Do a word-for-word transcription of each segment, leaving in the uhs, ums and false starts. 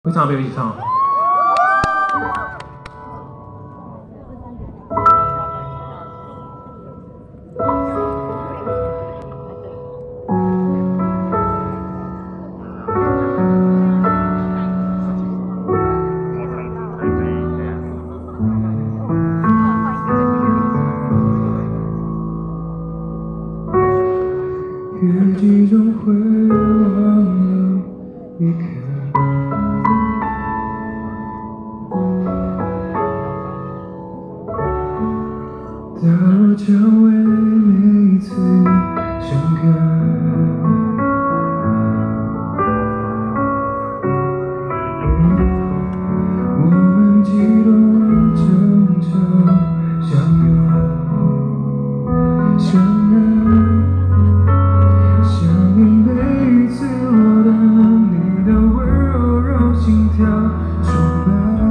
会唱，陪我一起唱。月季中会忘了离开。 到我蔷薇每一次盛开，我们激动争吵相拥相爱，想念每一次落单，你的温柔让心跳崇拜。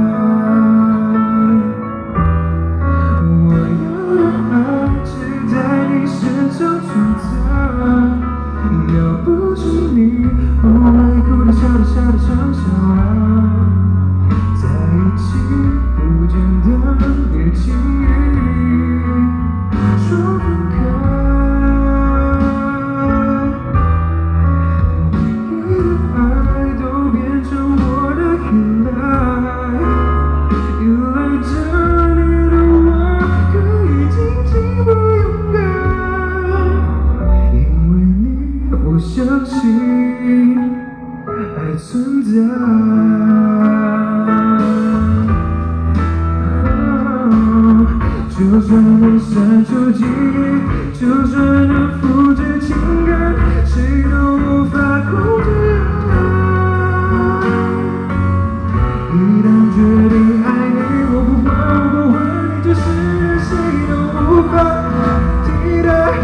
要不是你，我会哭的、笑的、笑的像小孩，在一起不简单，也轻易说分开。你的爱都变成我的依赖，依赖着你的我，可以紧紧不勇敢，因为你。 我相信爱存在，哦、就算能删除记忆，就算能复制情感，谁都无法控制爱。一旦决定爱你，我不管，我不问你，这世界谁都无法替代。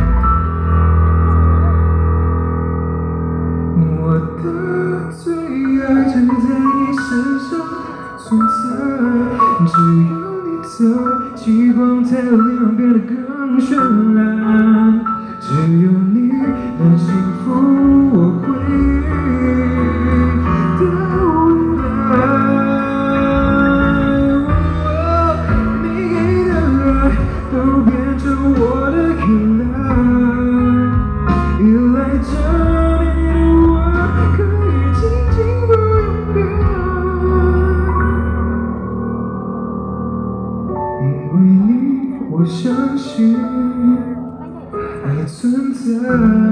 我的最爱只在你身上存在，只有你在，极光才有力量变得更绚烂。只有你的幸福，我回忆的未来。你给的爱都变成我的依赖，依赖着。 我相信爱存在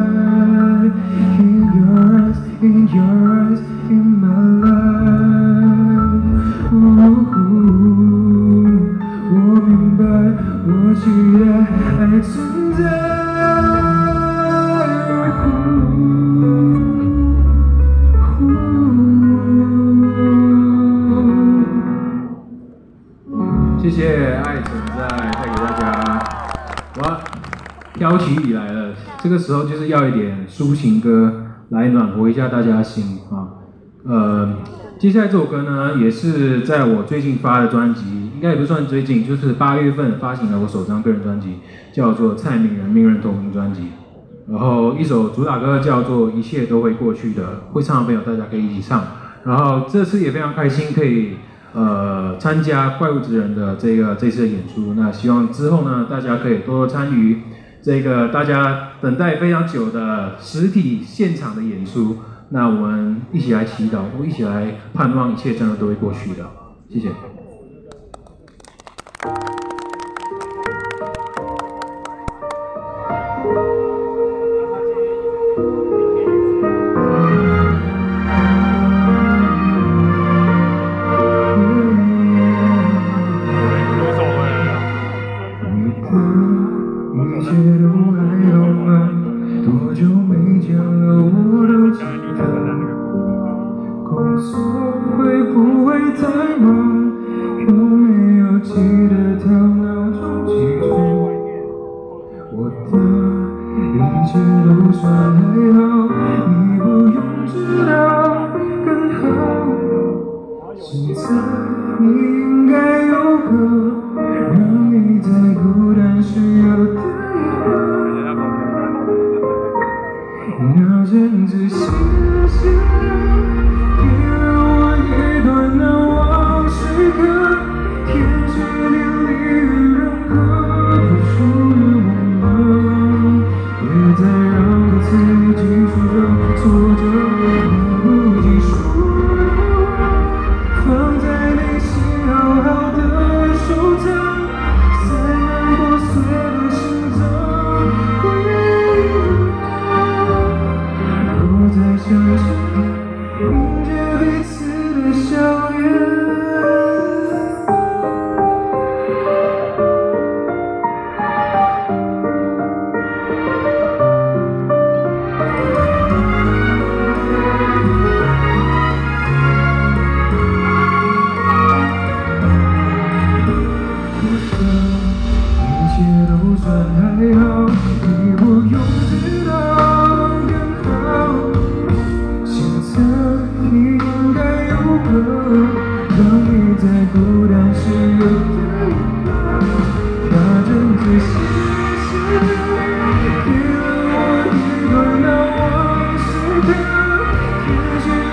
，In your eyes, in your eyes, in my life。我明白，我期待爱存在。谢谢爱存在带给大家。哇，飘起雨来了，这个时候就是要一点抒情歌来暖和一下大家的心啊。呃，接下来这首歌呢，也是在我最近发的专辑，应该也不算最近，就是八月份发行了我首张个人专辑，叫做《蔡明仁命运同名专辑》。然后一首主打歌叫做《一切都会过去的》，会唱的朋友大家可以一起唱。然后这次也非常开心可以。 呃，参加怪物职人的这个这次的演出，那希望之后呢，大家可以多多参与这个大家等待非常久的实体现场的演出。那我们一起来祈祷，我一起来盼望一切真的都会过去的。谢谢。 多久没见了，我都记得。工作会不会太忙？有没有记得调闹钟几点？我的一切都算还好，你不用知道更好。现在你应该有个让你在孤单时有的依靠。 那阵子谢谢给了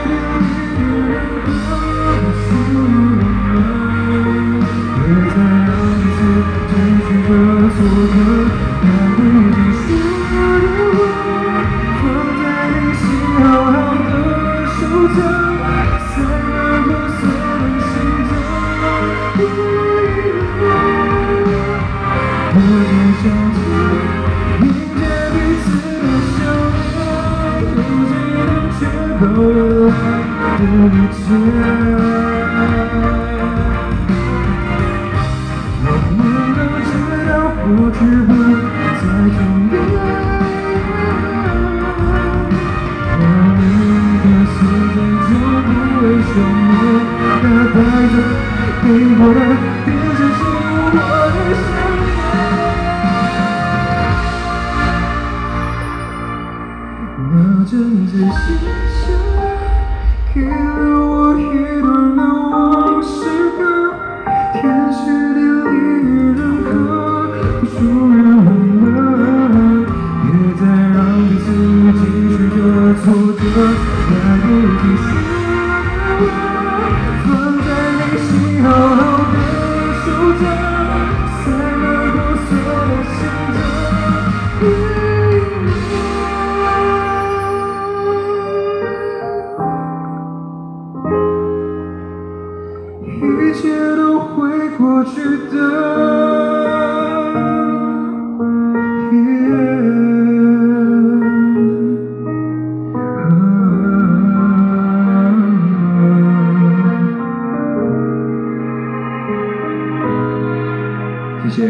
谢谢，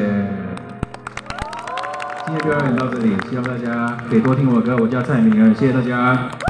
今天表演到这里，希望大家可以多听我的歌。我叫蔡明恩，谢谢大家。